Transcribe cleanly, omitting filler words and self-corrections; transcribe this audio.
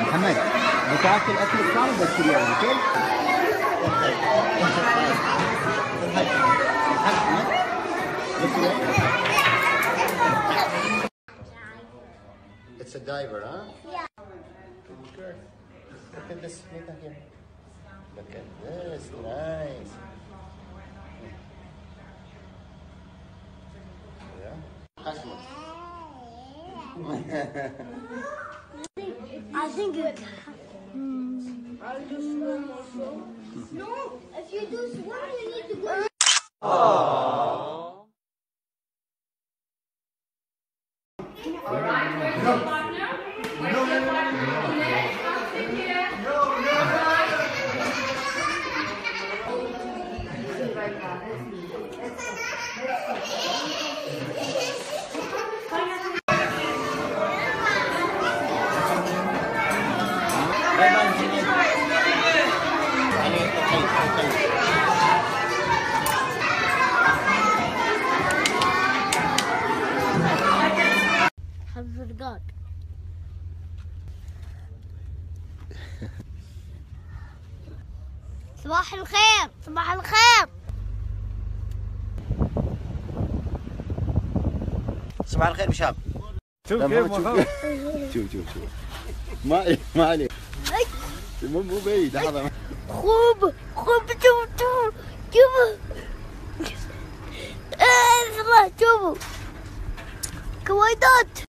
محمد بتاكل اكل الثاني بس يعني اوكي؟ It's a diver, huh? Yeah. Good. Look at this Nita here. Look at this, nice. Yeah. I think it can. No, if you do swim, you need to go. God. صباح الخير صباح الخير صباح الخير بشاب. شوف كيف شوف ما عليك مو بعيد لحظة. خوب شوفوا شوفوا كويدات